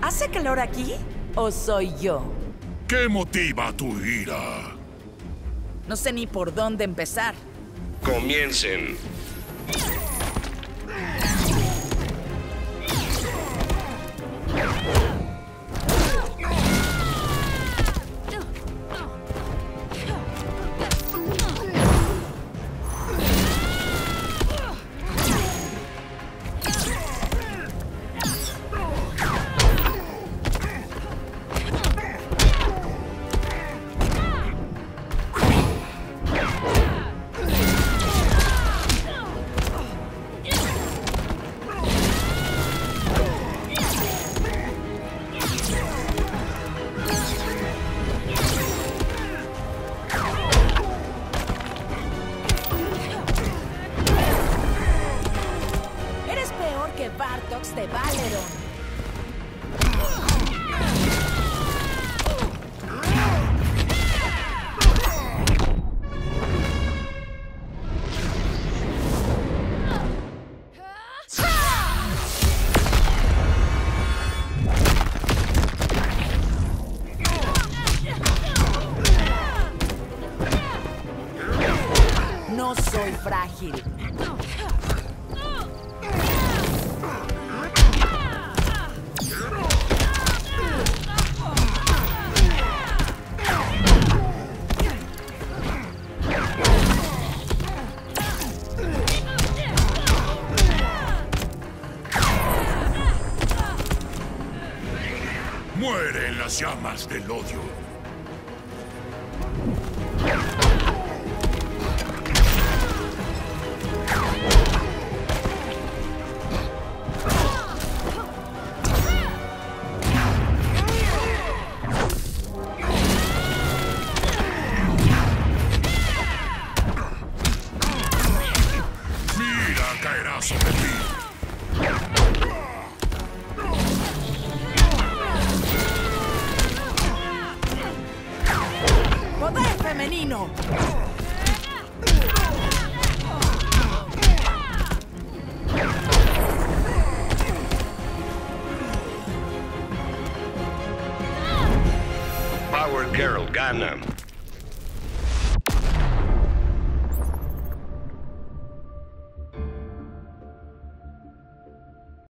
¿Hace calor aquí o soy yo? ¿Qué motiva tu ira? No sé ni por dónde empezar. Comiencen. Bartox de Valeron. No soy frágil. Muere en las llamas del odio. Mira, caerá sobre ti. ¡Poder femenino! Power Girl gana.